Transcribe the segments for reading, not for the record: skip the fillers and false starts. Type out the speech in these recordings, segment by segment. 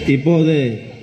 இப்போது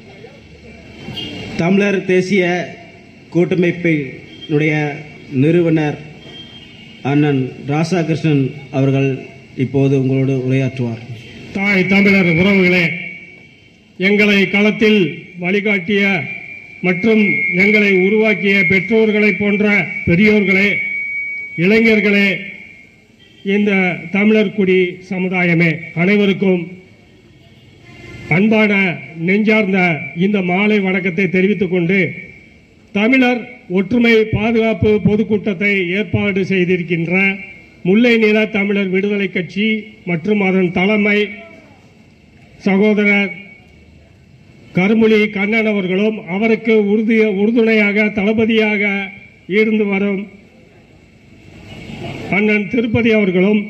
தமிழர் தேசிய கூட்டமைப்பினுடைய நிறுவனர் அண்ணன் ராசாகிருஷ்ணன் அவர்கள் இப்போது உங்களோடு உரையாற்றுவார். தாய் தமிழர் உறவுகளே, எங்களை களத்தில் வழிகாட்டிய மற்றும் எங்களை உருவாக்கிய பெற்றோர்களை போன்ற பெரியோர்களே, இளைஞர்களே, இந்த தமிழர் குடி சமுதாயமே, அனைவருக்கும் அன்பான நெஞ்சார்ந்த இந்த மாலை வணக்கத்தை தெரிவித்துக் கொண்டு, தமிழர் ஒற்றுமை பாதுகாப்பு பொதுக்கூட்டத்தை ஏற்பாடு செய்திருக்கின்ற முல்லை நில தமிழர் விடுதலை கட்சி மற்றும் அதன் தலைமை சகோதரர் கருமொழி கண்ணன் அவர்களும், அவருக்கு உறுதுணையாக தளபதியாக இருந்து வரும் அண்ணன் திருப்பதி அவர்களும்,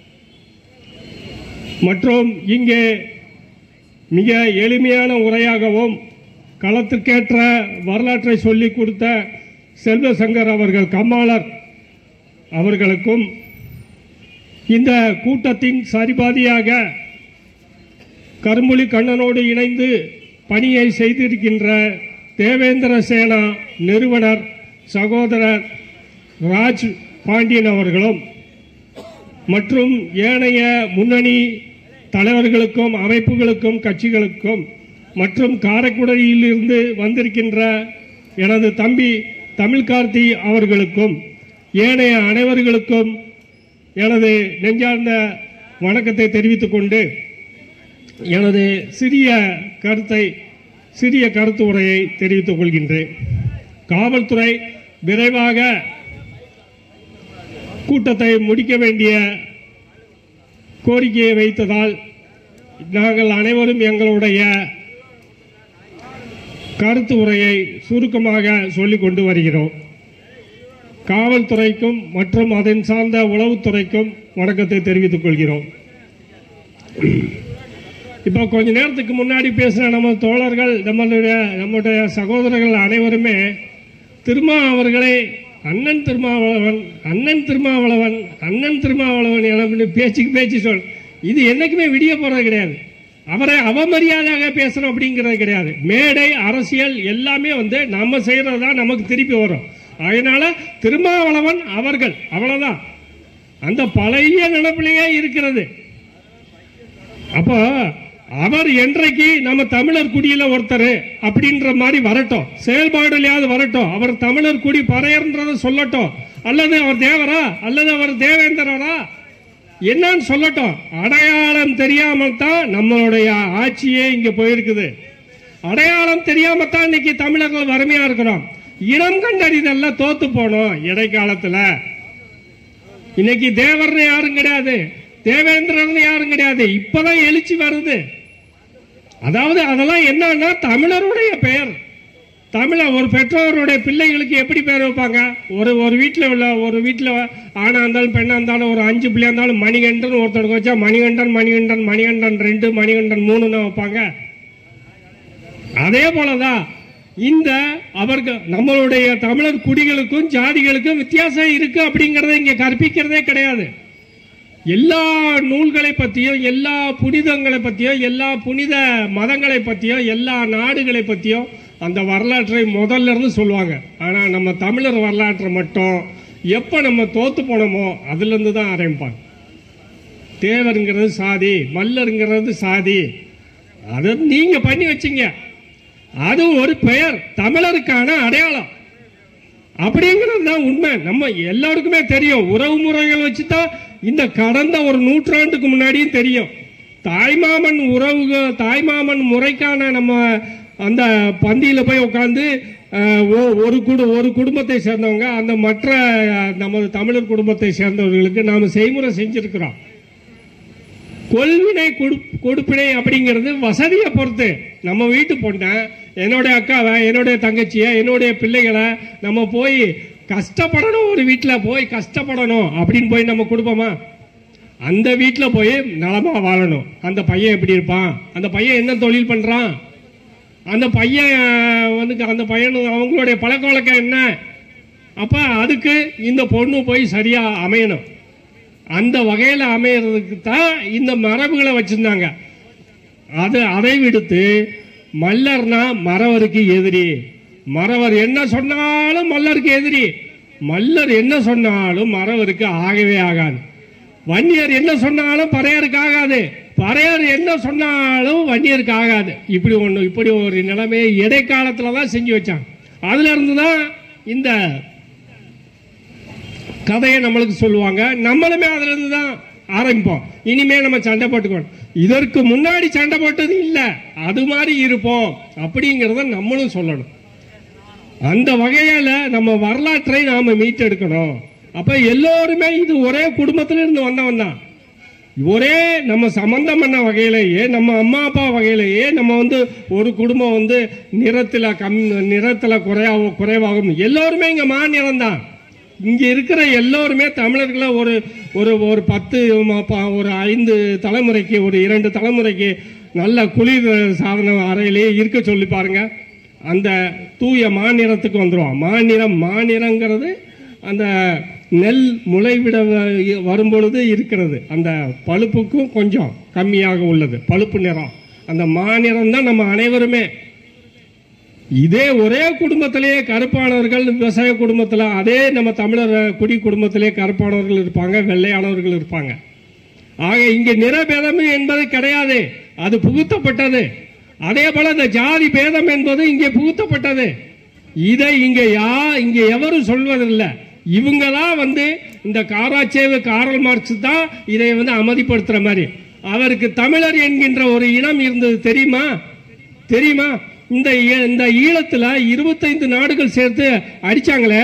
மற்றும் இங்கே மிக எளிமையான உரையாகவும் களத்திற்கேற்ற வரலாற்றை சொல்லிக் கொடுத்த செல்வசங்கர் அவர்கள் கம்மாளர் அவர்களுக்கும், இந்த கூட்டத்தின் சரிபாதியாக கருமொழி கண்ணனோடு இணைந்து பணியை செய்திருக்கின்ற தேவேந்திர சேனா நிறுவனர் சகோதரர் ராஜ் பாண்டியன் அவர்களும், மற்றும் ஏனைய முன்னணி தலைவர்களுக்கும் அமைப்புகளுக்கும் கட்சிகளுக்கும், மற்றும் காரைக்குடியிலிருந்து வந்திருக்கின்ற எனது தம்பி தமிழ்கார்த்தி அவர்களுக்கும், ஏனைய அனைவர்களுக்கும் எனது நெஞ்சார்ந்த வணக்கத்தை தெரிவித்துக் கொண்டு எனது சிறிய கருத்து உரையை தெரிவித்துக் கொள்கின்றேன். காவல்துறை விரைவாக கூட்டத்தை முடிக்க வேண்டிய கோரிக்கையை வைத்ததால் நாங்கள் அனைவரும் எங்களுடைய கருத்து உரையை சுருக்கமாக சொல்லிக் கொண்டு வருகிறோம். காவல்துறைக்கும் மற்றும் அதன் சார்ந்த உளவுத்துறைக்கும் வணக்கத்தை தெரிவித்துக் கொள்கிறோம். இப்போ கொஞ்ச நேரத்துக்கு முன்னாடி பேசின நம்ம தோழர்கள், நம்முடைய சகோதரர்கள் அனைவருமே அவர்களை அண்ணன் திருமாவளவன் என பேச்சு சொல், இது என்னைக்குமே விடிய போறது கிடையாது. அவரை அவமரியாதையாக பேசணும் அப்படிங்கிறது கிடையாது. மேடை அரசியல் எல்லாமே நம்ம செய்யறதுதான் நமக்கு திருப்பி வரும். அதனால திருமாவளவன் அவர்கள் அவ்வளவுதான், அந்த பழைய நினைப்பிலேயே இருக்கிறது. அப்போ அவர் என்றைக்கு நம்ம தமிழர் குடியில ஒருத்தர் அப்படின்ற மாதிரி வரட்டும், செயல்பாடுலையாவது வரட்டும். அவர் தமிழர் குடி பறையன்றத சொல்லட்டும், அல்லது அவர் தேவரா அல்லது அவர் தேவேந்திரரா என்னன்னு சொல்லட்டும். அடையாளம் தெரியாமல் தான் நம்மளுடைய ஆட்சியே இங்க போயிருக்குது. அடையாளம் தெரியாம தான் இன்னைக்கு தமிழர்கள் வறுமையா இருக்கிறோம். இனம் கண்டறிதல்ல தோத்து போனோம் இடைக்காலத்துல. இன்னைக்கு தேவர்னு யாரும் கிடையாது, தேவேந்திரன் யாரும் கிடையாது. இப்பதான் எழுச்சி வருது. அதாவது அதெல்லாம் என்னன்னா தமிழருடைய பெயர். ஒரு பெற்றோருடைய பிள்ளைகளுக்கு எப்படி பேர் வைப்பாங்க? ஒரு வீட்டில் ஆனா இருந்தாலும் பெண்ணா இருந்தாலும் ஒரு 5 பிள்ளையா இருந்தாலும் மணிகண்டன் ஒருத்தருக்கு வச்சா மணிகண்டன் 2 மணிகண்டன் 3 வைப்பாங்க. அதே போலதான் இந்த அவர்கள் நம்மளுடைய தமிழர் குடிகளுக்கும் ஜாதிகளுக்கும் வித்தியாசம் இருக்கு அப்படிங்கறத இங்க கற்பிக்கிறதே கிடையாது. எல்லா நூல்களை பற்றியும், எல்லா புனிதங்களை பற்றியும், எல்லா புனித மதங்களை பற்றியும், எல்லா நாடுகளை பற்றியும் அந்த வரலாற்றை முதல்ல இருந்து சொல்லுவாங்க. ஆனா நம்ம தமிழர் வரலாற்றை மட்டும் எப்ப நம்ம தோத்து போனோமோ அதுல இருந்து தான் ஆரம்பிப்பாங்க. தேவருங்கிறது சாதி, மல்லருங்கிறது சாதி, அதை நீங்க பண்ணி வச்சீங்க. அது ஒரு பெயர், தமிழருக்கான அடையாளம் அப்படிங்கிறது தான் உண்மை. நம்ம எல்லாருக்குமே தெரியும். உறவு முறைகள் வச்சுதான் இந்த கடந்த ஒரு நூற்றாண்டுக்கு முன்னாடியும் தெரியும். தாய்மாமன் முறைக்கான நம்ம அந்த பந்தியில போய் உட்கார்ந்து ஒரு குடும்பத்தை சேர்ந்தவங்க அந்த மற்ற நமது தமிழர் குடும்பத்தை சேர்ந்தவர்களுக்கு நாம செய்முறை செஞ்சிருக்கிறோம். கொள்வினை கொடுப்பினை அப்படிங்கிறது வசதியை பொறுத்து. நம்ம வீட்டு பொண்ணை, என்னுடைய அக்காவை, என்னுடைய தங்கச்சியை, என்னுடைய பிள்ளைகளை நம்ம போய் கஷ்டப்படணும், ஒரு வீட்டில் போய் கஷ்டப்படணும் அப்படின்னு போய் நம்ம கொடுப்போமா? அந்த வீட்டில் போய் நலமா வாழணும். அந்த பையன் எப்படி இருப்பான், அந்த பையன் என்ன தொழில் பண்றான், அந்த பையன் அந்த பையனு அவங்களுடைய பழக்க வழக்கம் என்ன, அப்ப அதுக்கு இந்த பொண்ணு போய் சரியா அமையணும். அந்த வகையில் அமையறதுக்கு தான் இந்த மரபுகளை வச்சிருந்தாங்க. அதை விடுத்து மல்லர்னா மறவருக்கு எதிரி. மறவர் என்ன சொன்னாலும் மல்லருக்கு எதிரி. மல்லர் என்ன சொன்னாலும் மறவருக்கு ஆகவே ஆகாது. வன்னியர் என்ன சொன்னாலும் பறையருக்கு ஆகாது. பறையர் என்ன சொன்னாலும் வன்னியருக்கு ஆகாது. இப்படி ஒரு நிலைமையை இடைக்காலத்துல தான் செஞ்சு வச்சாங்க. அதுல இருந்து தான் இந்த கதையை நம்மளுக்கு சொல்லுவாங்க. நம்மளுமே அதுல இருந்து தான் ஆரம்பிப்போம். இனிமே நம்ம சண்டை போட்டுக்கணும். இதற்கு முன்னாடி சண்டை போட்டது இல்லை, அது மாதிரி இருப்போம் அப்படிங்கிறத நம்மளும் சொல்லணும். அந்த வகையில நம்ம வரலாற்றை நாம மீட்டெடுக்கணும். அப்ப எல்லோருமே இது ஒரே குடும்பத்தில இருந்து வந்தவன் தான். ஒரே நம்ம சம்பந்தம் பண்ண வகையிலேயே, நம்ம அம்மா அப்பா வகையிலேயே நம்ம ஒரு குடும்பம் நிறத்துல குறைவாகும். எல்லோருமே இங்க மாநிலம் தான். இங்க இருக்கிற எல்லோருமே தமிழர்களை ஒரு 10 ஒரு 5 தலைமுறைக்கு, ஒரு 2 தலைமுறைக்கு நல்ல குளிர் சாதன அறையிலேயே இருக்க சொல்லி பாருங்க. அந்த தூய மாநிலத்துக்கு வந்துடும். மாநிலங்கிறது அந்த நெல் முளைவிட வரும்பொழுது இருக்கிறது. அந்த பழுப்புக்கும் கொஞ்சம் கம்மியாக உள்ளது பழுப்பு நிறம். அந்த மாநிலம் தான் நம்ம அனைவருமே. இதே ஒரே குடும்பத்திலேயே கருப்பானவர்கள் விவசாய குடும்பத்தில், அதே நம்ம தமிழர் குடி குடும்பத்திலே கருப்பானவர்கள் இருப்பாங்க, வெள்ளையானவர்கள் இருப்பாங்க. ஆக இங்க நிறபேதம் என்பது கிடையாது, அது புகுத்தப்பட்டது. அதே போல இந்த ஜாதி பேதம் என்பது இங்கே புகுத்தப்பட்டது. இதை இங்க எவரும் சொல்வதில்லை. இவங்கதான் இந்த கார்ல் மார்க்ஸ் தான் இதை அமைதிப்படுத்துற மாதிரி. அவருக்கு தமிழர் என்கின்ற ஒரு இனம் இருந்தது தெரியுமா? இந்த ஈழத்துல 25 நாடுகள் சேர்த்து அடிச்சாங்களே,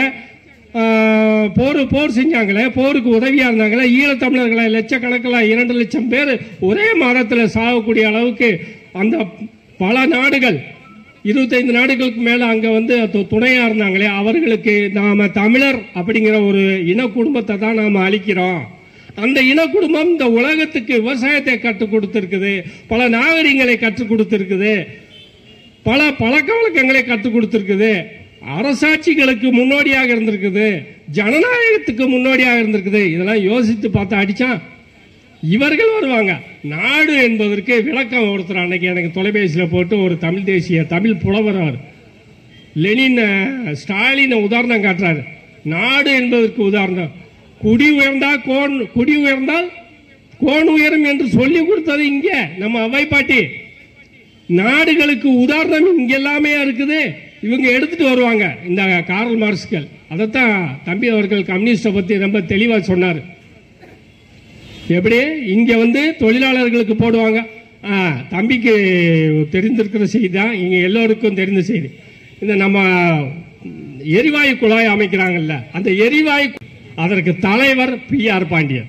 போர் செஞ்சாங்களே, போருக்கு உதவியா இருந்தாங்களே, ஈழத்தமிழர்களை லட்சக்கணக்கில் 2 லட்சம் பேர் ஒரே மாதத்தில் சாகக்கூடிய அளவுக்கு அந்த பல நாடுகள், 25 நாடுகளுக்கு மேல அங்க துணையா இருந்தாங்களே, அவர்களுக்கு நாம தமிழர் அப்படிங்கிற ஒரு இன குடும்பத்தை தான் நாம அளிக்கிறோம். அந்த இன குடும்பம் இந்த உலகத்துக்கு விவசாயத்தை கற்றுக் கொடுத்திருக்குது, பல நாகரிகங்களை கற்றுக் கொடுத்திருக்குது, பல பழக்க வழக்கங்களை கற்றுக் கொடுத்திருக்குது, அரசாட்சிகளுக்கு முன்னோடியாக இருந்திருக்குது, ஜனநாயகத்துக்கு முன்னோடியாக இருந்திருக்குது. இதெல்லாம் யோசித்து பார்த்தா அடிச்சான் இவர்கள் வருவாங்க. நாடு என்பதற்கு விளக்கம் ஒருத்தர் அன்னைக்கு எனக்கு தொலைபேசியில் போட்டு, ஒரு தமிழ் புலவர் அவர் லெனின் ஸ்டாலின் உதாரணம் காட்டுறாரு. நாடு என்பதற்கு உதாரணம், குடி உயர்ந்தால் கோன் உயரும் என்று சொல்லி கொடுத்தது இங்க நம்ம அவை பாட்டி. நாடுகளுக்கு உதாரணம் இங்க எல்லாமே இருக்குது. இவங்க எடுத்துட்டு வருவாங்க இந்த கார்ல் மார்க்ஸ்கள். அதைத்தான் தம்பி அவர்கள் கம்யூனிஸ்ட பத்தி ரொம்ப தெளிவா சொன்னார். எப்படி இங்க தொழிலாளர்களுக்கு போடுவாங்க. தம்பிக்கு தெரிந்திருக்கிற செய்தி தான், இங்க எல்லோருக்கும் தெரிந்த செய்தி. இந்த நம்ம எரிவாயு குழாய் அமைக்கிறாங்கல்ல, அந்த எரிவாயு, அதற்கு தலைவர் பி.ஆர். பாண்டியன்.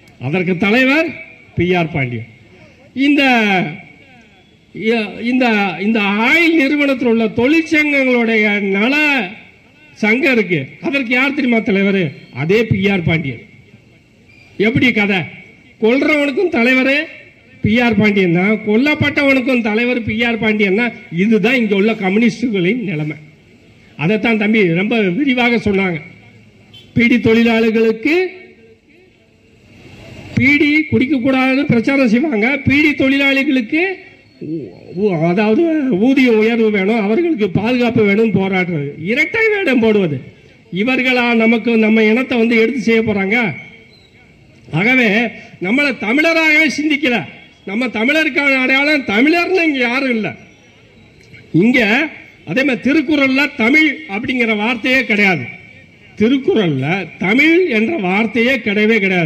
இந்த ஆயில் நிறுவனத்தில் உள்ள தொழிற்சங்கங்களுடைய நல சங்கம் இருக்கு, அதற்கு யார் தெரியுமா தலைவர்? அதே பி.ஆர். பாண்டியன். எப்படி கதை? கொல்றவனுக்கும் தலைவர் பி.ஆர். பாண்டியன் தான், கொல்லப்பட்டவனுக்கும் தலைவர் பி.ஆர். பாண்டியன் தான். இதுதான் இங்க உள்ள கம்யூனிஸ்டுகளின் நிலைமை. அதைத்தான் தம்பி ரொம்ப விரிவாக சொன்னாங்க. பீடி தொழிலாளர்களுக்கு பீடி குடிக்க கூடாதுன்னு பிரச்சாரம் செய்வாங்க. பீடி தொழிலாளிகளுக்கு அதாவது ஊதிய உயர்வு வேணும், அவர்களுக்கு பாதுகாப்பு வேணும் போராடுறது, இரட்டை வேடம் போடுவது. இவர்களா நம்ம இனத்தை எடுத்து செய்ய போறாங்க. ஆகவே நம்மளை தமிழராகவே சிந்திக்கல. நம்ம தமிழருக்கான அடையாளம் தமிழர்னு இங்க யாரும் இல்லை. இங்க அதே மாதிரி திருக்குறள்ல தமிழ் அப்படிங்கிற வார்த்தையே கிடையாது. திருக்குறள்ல தமிழ் என்ற வார்த்தையே கிடையவே கிடையாது.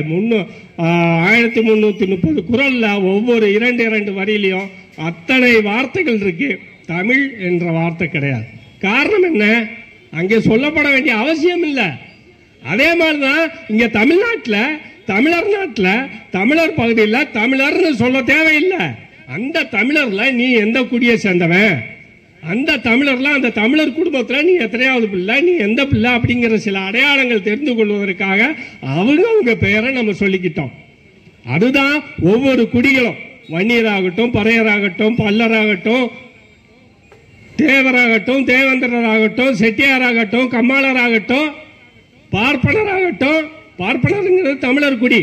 1330 குறள்ல ஒவ்வொரு 2 வரியிலையும் அத்தனை வார்த்தைகள் இருக்கு, தமிழ் என்ற வார்த்தை கிடையாது. காரணம் என்ன? அங்கே சொல்லப்பட வேண்டிய அவசியம் இல்லை. அதே மாதிரிதான் இங்க தமிழர் நாட்டில் தமிழர் பகுதியில் தமிழர்னு சொல்ல தேவையில்லை. அந்த தமிழர்ல நீ எந்த குடியை சேர்ந்தவன், அந்த தமிழர்ல அந்த தமிழர் குடும்பத்தில் நீ எத்தனையாவது பிள்ளை, நீ எந்த பிள்ளை அப்படிங்கிற சில அடையாளங்கள் தெரிந்து கொள்வதற்காக அவங்க பெயரை நம்ம சொல்லிக்கிட்டோம். அதுதான் ஒவ்வொரு குடிகளும், வன்னியராகட்டும், பறையராகட்டும், பல்லராகட்டும், தேவராகட்டும், தேவேந்திரராகட்டும், செட்டியாராகட்டும், கம்மாளராகட்டும், பார்ப்பனராகட்டும். பார்ப்பனருங்கிறது தமிழர் குடி,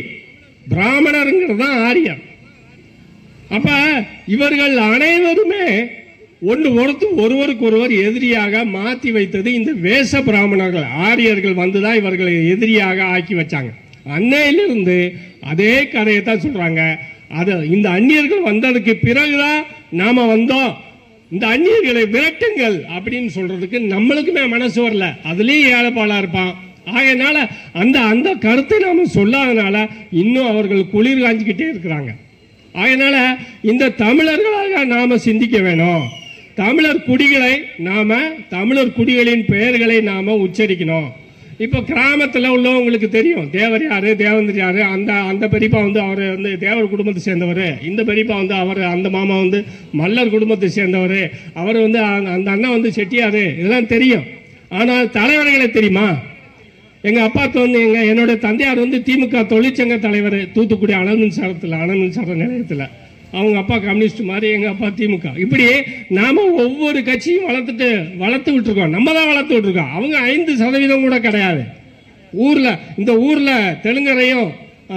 பிராமணருங்கிறது தான் ஆரியர். அப்ப இவர்கள் அனைவருமே ஒருவருக்கு ஒருவர் எதிரியாக மாற்றி வைத்தது இந்த வேஷ பிராமணர்கள், ஆரியர்கள் வந்துதான் இவர்களை எதிரியாக ஆக்கி வச்சாங்க. அன்னையிலிருந்து அதே கதையை தான் சொல்றாங்க. அது இந்த அந்நியர்கள் வந்ததுக்கு பிறகுதான் நாம வந்தோம், இந்த அந்நியர்களை விரட்டுங்கள் அப்படின்னு சொல்றதுக்கு நம்மளுக்குமே மனசு வரல. அதுலயும் ஏழைப்பாளா இருப்பான். ஆகையினால அந்த அந்த கருத்தை நாம சொல்லாதனால இன்னும் அவர்கள் குளிர் காஞ்சிக்கிட்டே இருக்கிறாங்க. அதனால இந்த தமிழர்களாக நாம சிந்திக்க வேணும். தமிழர் குடிகளை தமிழர் குடிகளின் பெயர்களை நாம உச்சரிக்கணும். இப்போ கிராமத்தில் உள்ளவங்களுக்கு தெரியும் தேவர் யாரு, தேவந்தர் யாரு. அந்த பெரியப்பா வந்து அவர் வந்து தேவர் குடும்பத்தை சேர்ந்தவர், இந்த பெரியப்பா வந்து அவர், அந்த மாமா வந்து மல்லர் குடும்பத்தை சேர்ந்தவர், அவர் வந்து அந்த அண்ணன் வந்து செட்டியாரு, இதெல்லாம் தெரியும். ஆனால் தலைவர்களை தெரியுமா? எங்க அப்பாத்து வந்து என்னுடைய தந்தையார் வந்து திமுக தொழிற்சங்க தலைவர், தூத்துக்குடி அனல் மின்சார நிலையத்தில். அவங்க அப்பா கம்யூனிஸ்ட் மாதிரி, எங்க அப்பா திமுக. இப்படி நாம ஒவ்வொரு கட்சியும் வளர்த்து விட்டுருக்கோம். நம்ம தான் வளர்த்து விட்டுருக்கோம். அவங்க 5% கூட கிடையாது. இந்த ஊர்ல தெலுங்கரையும்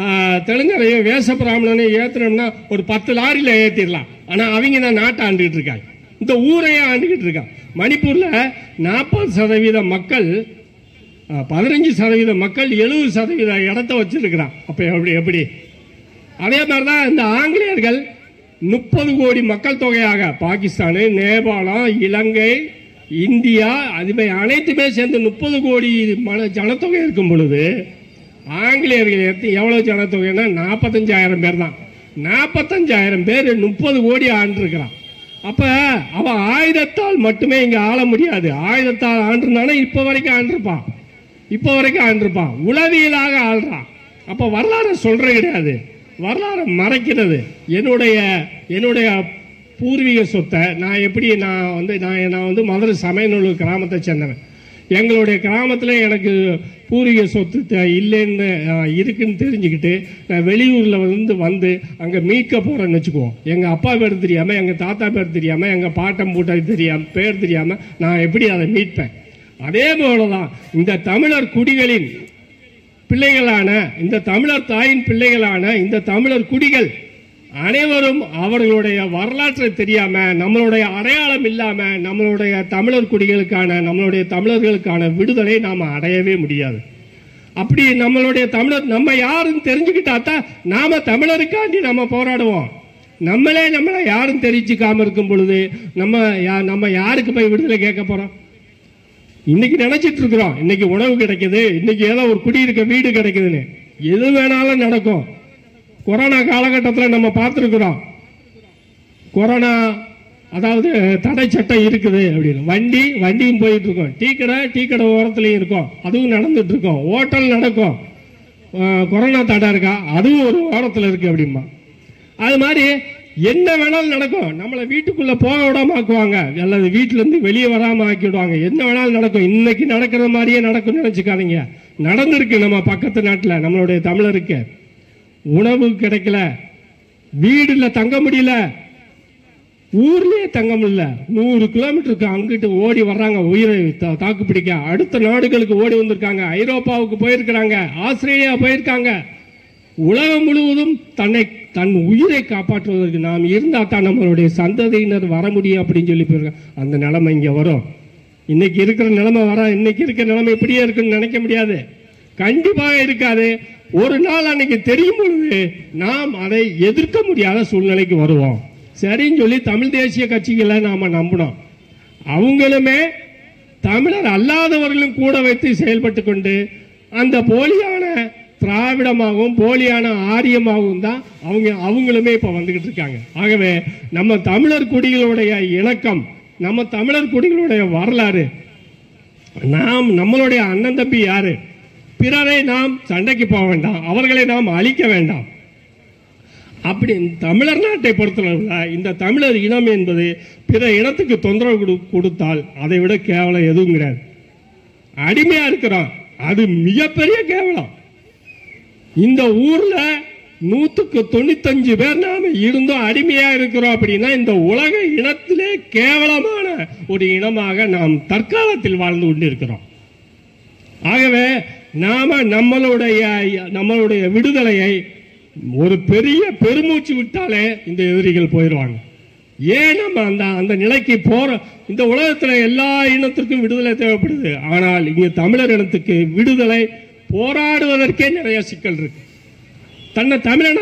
வேஷ பிராமணனையும் ஏத்துனோம்னா ஒரு 10 லாரியில ஏத்திடலாம். ஆனா அவங்க தான் நாட்டை ஆண்டுகிட்டு இருக்காங்க, இந்த ஊரையே ஆண்டுகிட்டு இருக்காங்க. மணிப்பூர்ல 40% மக்கள், 15% மக்கள் 70% இடத்த வச்சிருக்கிறான். அப்ப எப்படி? அதே மாதிரிதான் இந்த ஆங்கிலேயர்கள் 30 கோடி மக்கள் தொகையாக பாகிஸ்தானு, நேபாளம், இலங்கை, இந்தியா, அதுவே அனைத்துமே சேர்ந்து 30 கோடி ஜனத்தொகை இருக்கும் பொழுது ஆங்கிலேயர்கள் எவ்வளவு ஜனத்தொகைன்னா 45,000 பேர் தான். 45,000 பேர் 30 கோடி ஆண்டிருக்கிறான். அப்ப அவன் ஆயுதத்தால் மட்டுமே இங்க ஆள முடியாது. ஆயுதத்தால் ஆண்டுனானா இப்ப வரைக்கும் ஆண்டிருப்பான். உளவியலாக ஆள்றான். அப்ப வரலாறு சொல்றது கிடையாது, வரலாறு மறைக்கிறது. என்னுடைய பூர்வீக சொத்தை நான் வந்து மதுரை சமயநல்லூர் கிராமத்தை சேர்ந்தவன். எங்களுடைய கிராமத்தில் எனக்கு பூர்வீக சொத்து இல்லைன்னு இருக்குன்னு தெரிஞ்சுக்கிட்டு நான் வெளியூரில் வந்து அங்கே மீட்க போகிறேன்னு வச்சுக்குவோம். எங்கள் அப்பா பேர் தெரியாமல், எங்கள் தாத்தா பேர் தெரியாமல், எங்கள் பாட்டம் பூட்டை பேர் தெரியாமல் நான் எப்படி அதை மீட்பேன்? அதே போலதான் இந்த தமிழர் குடிகளின் பிள்ளைகளான, இந்த தமிழர் தாயின் பிள்ளைகளான இந்த தமிழர் குடிகள் அனைவரும் அவர்களுடைய வரலாற்றை தெரியாம, நம்மளுடைய அடையாளம் இல்லாம, நம்மளுடைய தமிழர் குடிகளுக்கான, நம்மளுடைய தமிழர்களுக்கான விடுதலை நாம அடையவே முடியாது. அப்படி நம்மளுடைய தமிழர் நம்ம யாருன்னு தெரிஞ்சுக்கிட்டாதான் நாம தமிழருக்காண்டி நம்ம போராடுவோம். நம்மளை யாரும் தெரிஞ்சுக்காம இருக்கும் பொழுது நம்ம யாருக்கு போய் விடுதலை கேட்க போறோம்? இன்னைக்கு நினைச்சிட்டு இருக்கிறோம், இன்னைக்கு உணவு கிடைக்குது, இன்னைக்கு ஏதோ ஒரு குடியிருக்க வீடு கிடைக்குதுன்னு. எது வேணாலும் நடக்கும். கொரோனா காலகட்டத்தில் நம்ம பார்த்துருக்கிறோம். கொரோனா அதாவது தடை சட்டம் இருக்குது அப்படின்னு வண்டியும் போயிட்டு இருக்கோம். டீ கடை ஓரத்துலையும் இருக்கும், அதுவும் நடந்துட்டு இருக்கோம். ஹோட்டல் நடக்கும், கொரோனா தடை இருக்கா, அதுவும் ஒரு ஓரத்தில் இருக்கு அப்படிமா. அது மாதிரி என்ன வேணாலும் நடக்கும். நம்மளை வீட்டுக்குள்ள போக விடாம ஆக்குவாங்க, அல்லது வீட்டுல இருந்து வெளியே வராம ஆக்கிடுவாங்க. என்ன வேணாலும் நடக்கும். இன்னைக்கு நடக்கிற மாதிரியே நடக்கும்னு நினைச்சுக்காதீங்க. நடந்திருக்கு நம்ம பக்கத்து நாட்டில். நம்மளுடைய தமிழருக்கு உணவு கிடைக்கல, வீடுல தங்க முடியல, ஊர்லயே தங்க முடியல. 100 கிலோமீட்டருக்கு அங்கிட்டு ஓடி வர்றாங்க உயிரை தாக்கு பிடிக்க. அடுத்த நாடுகளுக்கு ஓடி வந்திருக்காங்க. ஐரோப்பாவுக்கு போயிருக்கிறாங்க, ஆஸ்திரேலியா போயிருக்காங்க. உலகம் முழுவதும் தன் உயிரை காப்பாற்றுவதற்கு நாம் இருந்தா தான் நம்மளுடைய சந்ததியினர் வர முடியும் அப்படின்னு சொல்லி போயிருக்காங்க. அந்த நிலைமை இங்க வரும். இன்னைக்கு இருக்கிற நிலைமை இன்னைக்கு இருக்கிற நிலைமை இப்படியே இருக்குன்னு நினைக்க முடியாது, கண்டிப்பாக இருக்காது. ஒரு நாள் அன்னைக்கு தெரியும் பொழுது நாம் அதை எதிர்க்க முடியாத சூழ்நிலைக்கு வருவோம். சரின்னு சொல்லி தமிழ் தேசிய கட்சிகளை நாம நம்பணும். அவங்களுமே தமிழர் அல்லாதவர்களும் கூட வைத்து செயல்பட்டு கொண்டு அந்த போலியான திராவிடமாகவும் போலியான ஆரியமாகவும் தான் அவங்களுமே இப்ப வந்துகிட்டு இருக்காங்க. ஆகவே நம்ம தமிழர் குடிகளுடைய இணக்கம், நம்ம தமிழர் குடிகளுடைய வரலாறு, நம்மளுடைய அண்ணன் தம்பி யாரு, பிறரை நாம் சண்டைக்கு போக வேண்டாம், அவர்களை நாம் அழிக்க வேண்டாம். அப்படி தமிழர் நாட்டை பொறுத்தளவில் இந்த தமிழர் இனம் என்பது பிற இனத்துக்கு தொந்தரவு கொடுத்தால் அதை விட கேவலம் எதுவும் கிடையாது. அடிமையா இருக்கிறோம், அது மிகப்பெரிய கேவலம். இந்த ஊர்ல 195 பேர் நாம இருந்தோம் அடிமையா இருக்கிறோம் அப்படின்னா இந்த உலக இனத்திலே கேவலமான ஒரு இனமாக நாம் தற்காலத்தில் வாழ்ந்து கொண்டிருக்கிறோம். ஆகவே நாம நம்மளுடைய விடுதலையை ஒரு பெரிய பெருமூச்சு விட்டாலே இந்த எதிரிகள் போயிடுவாங்க. ஏன் நம்ம அந்த நிலைக்கு போற? இந்த உலகத்தில் எல்லா இனத்திற்கும் விடுதலை தேவைப்படுது. ஆனால் இங்க தமிழர் இனத்துக்கு விடுதலை போராடுவதற்கே நிறைய சிக்கல் இருக்கு. தன்னை தமிழனா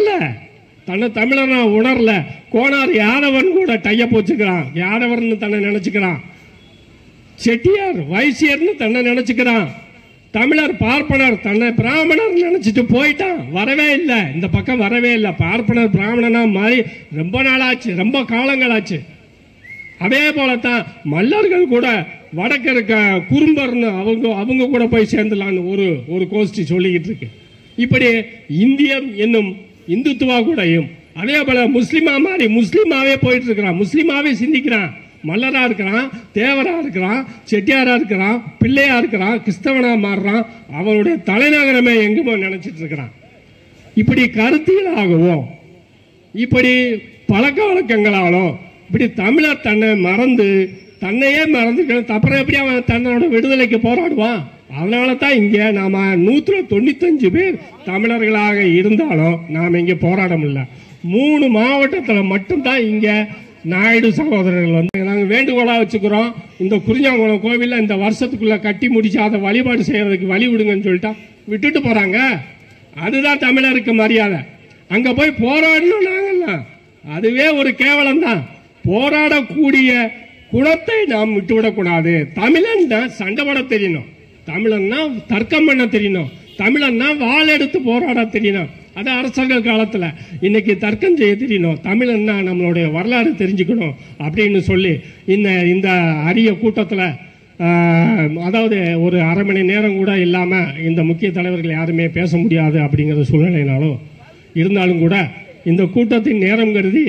உணரல. கோனார் யாதவன் கூட டைய போச்சுக்கிறான், யாதவர்னு தன்னை நினைச்சுக்கிறான். செட்டியார் வைசியர்னு தன்னை நினைச்சுக்கிறான். தமிழர் பார்ப்பனர் தன்னை பிராமணர் நினைச்சிட்டு போயிட்டான். வரவே இல்லை, இந்த பக்கம் வரவே இல்லை. பார்ப்பனர் பிராமணனா மாறி ரொம்ப நாளாச்சு, ரொம்ப காலங்களாச்சு. அதே போலத்தான் மல்லர்கள் கூட வடக்கு இருக்க குறும்பர்னு அவங்க கூட போய் சேர்ந்துலான்னு ஒரு கோஷ்டி சொல்லிக்கிட்டு இருக்கு. இப்படி இந்தியம் என்னும் இந்துத்துவா கூடயும் அதே போல முஸ்லிமா மாறி முஸ்லிமாவே போயிட்டு இருக்கிறான், முஸ்லிமாவே சிந்திக்கிறான். மல்லரா இருக்கிறான், தேவரா இருக்கிறான், செட்டியாரா இருக்கிறான், பிள்ளையா இருக்கிறான், கிறிஸ்தவனா மாறுறான். அவனுடைய தலைநகரமே எங்குமோ நினைச்சிட்டு இருக்கிறான். இப்படி கருத்தியலாகவோ இப்படி பழக்க வழக்கங்களாலோ இப்படி தமிழர் தன்னையே மறந்துக்கணும். அப்புறம் எப்படி அவன் தன்னோட விடுதலைக்கு போராடுவான்? அதனால தான் இங்கே நாம 195 பேர் தமிழர்களாக இருந்தாலும் நாம் இங்கே போராட முடியல. 3 மாவட்டத்தில் மட்டும்தான் இங்கே நாயுடு சகோதரர்கள் வந்து நாங்கள் வேண்டுகோளாக வச்சுக்கிறோம். இந்த குறிஞ்சாங்குளம் கோவிலில் இந்த வருஷத்துக்குள்ள கட்டி முடிச்சு அதை வழிபாடு செய்யறதுக்கு வழி விடுங்கன்னு சொல்லிட்டா விட்டுட்டு போறாங்க. அதுதான் தமிழருக்கு மரியாதை. அங்கே போய் போராடணும் நாங்கள்லாம், அதுவே ஒரு கேவலம் தான். போராடக்கூடிய குணத்தை நாம் விட்டுவிடக்கூடாது. தமிழன் தான் சண்டை போட தெரியணும், தமிழன்னா தர்க்கம் பண்ண தெரியணும், தமிழன்னா வாள் எடுத்து போராட தெரியணும். அது அரசர்கள் காலத்தில். இன்னைக்கு தர்க்கம் செய்ய தெரியணும். தமிழன்னா நம்மளுடைய வரலாறு தெரிஞ்சுக்கணும் அப்படின்னு சொல்லி இந்த அரிய கூட்டத்தில் அதாவது ஒரு அரை மணி நேரம் கூட இல்லாமல் இந்த முக்கிய தலைவர்கள் யாருமே பேச முடியாது அப்படிங்கிற சூழ்நிலைனாலும் இருந்தாலும் கூட இந்த கூட்டத்தின் நேரம் கருதி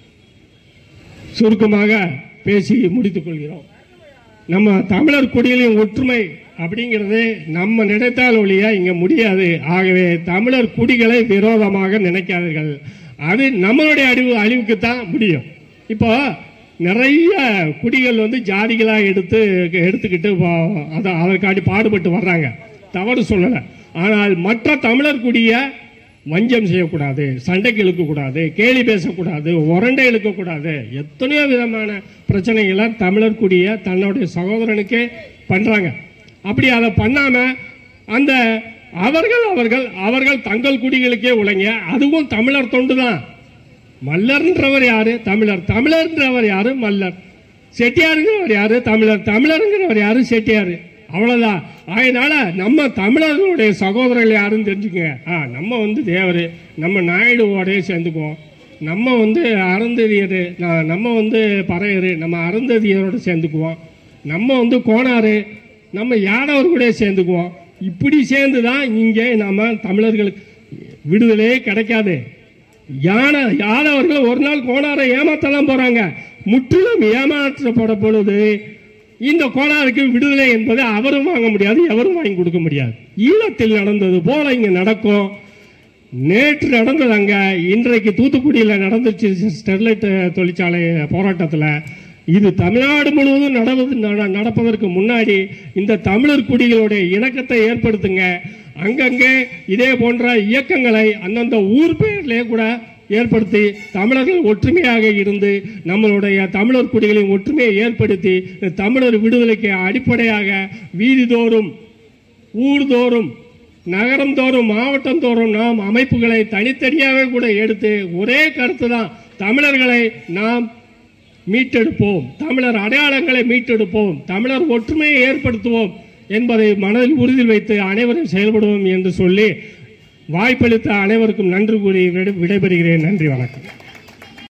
சுருக்கமாக பேசி முடித்துக் கொள்கிறோம். நம்ம தமிழர் குடிகளின் ஒற்றுமை அப்படிங்கிறது நம்ம நினைத்தால் ஒழிய இங்க முடியாது. ஆகவே தமிழர் குடிகளை விரோதமாக நினைக்காதீர்கள். அது நம்மளுடைய அழிவுக்கு தான் முடியும். இப்போ நிறைய குடிகள் வந்து ஜாதிகளாக எடுத்துக்கிட்டு அதற்காண்டி பாடுபட்டு வர்றாங்க, தவறு சொல்லலை. ஆனால் மற்ற தமிழர் குடிய வஞ்சம் செய்யக்கூடாது, சண்டைக்கு இழுக்கக்கூடாது, கேலி பேசக்கூடாது, உரண்டை இழுக்கக்கூடாது. எத்தனையோ விதமான பிரச்சனைகளை தமிழர் குடிய தன்னுடைய சகோதரனுக்கே பண்றாங்க. அப்படி அதை பண்ணாம அந்த அவர்கள் தங்கள் குடிகளுக்கே உழைங்க. அதுவும் தமிழர் தொண்டு தான். மல்லர்ன்றவர் யாரு? தமிழர். தமிழர்ன்றவர் யாரு? மல்லர். செட்டியாருங்கிறவர் யாரு? தமிழர். தமிழருங்கிறவர் யாரு? செட்டியாரு. அவ்வளவுதான். அதனால நம்ம தமிழர்களுடைய சகோதரர்கள் யாருன்னு தெரிஞ்சுக்கங்க. நம்ம வந்து தேவர், நம்ம நாயுடுவோடய சேர்ந்துக்குவோம். நம்ம வந்து அருந்ததியர், நம்ம வந்து பறையர், நம்ம அருந்ததியரோட சேர்ந்துக்குவோம். நம்ம வந்து கோனாரு, நம்ம யாதவர் கூட சேர்ந்துக்குவோம். இப்படி சேர்ந்து தான் இங்கே நம்ம தமிழர்களுக்கு விடுதலையே கிடைக்காது. யாதவர்கள் ஒரு நாள் கோனாரை ஏமாற்றலாம் போறாங்க. முற்றிலும் ஏமாற்றப்பட பொழுது இந்த கோனாருக்கு விடுதலை என்பது அவரும் வாங்க முடியாது, எவரும் வாங்கி கொடுக்க முடியாது. ஈழத்தில் நடந்தது போல இங்க நடக்கும். நேற்று நடந்தது அங்க, இன்றைக்கு தூத்துக்குடியில் நடந்துச்சு ஸ்டெர்லைட் தொழிற்சாலை போராட்டத்தில். இது தமிழ்நாடு முழுவதும் நடப்பதற்கு முன்னாடி இந்த தமிழர் குடிகளுடைய இணக்கத்தை ஏற்படுத்துங்க. அங்கங்கே இதே போன்ற இயக்கங்களை அந்தந்த ஊர் பெயர்லேயே கூட ஏற்படுத்தி தமிழர்கள் ஒற்றுமையாக இருந்து நம்மளுடைய தமிழர் குடிகளின் ஒற்றுமையை ஏற்படுத்தி தமிழர் விடுதலைக்கு அடிப்படையாக வீதிதோறும், ஊர்தோறும், நகரம் தோறும், மாவட்டம் தோறும் நாம் அமைப்புகளை தனித்தனியாக கூட எடுத்து ஒரே கருத்து தான், தமிழர்களை நாம் மீட்டெடுப்போம், தமிழர் அடையாளங்களை மீட்டெடுப்போம், தமிழர் ஒற்றுமையை ஏற்படுத்துவோம் என்பதை மனதில் உறுதி வைத்து அனைவரும் செயல்படுவோம் என்று சொல்லி வாய்ப்பளித்த அனைவருக்கும் நன்றி கூறி விடைபெறுகிறேன். நன்றி, வணக்கம்.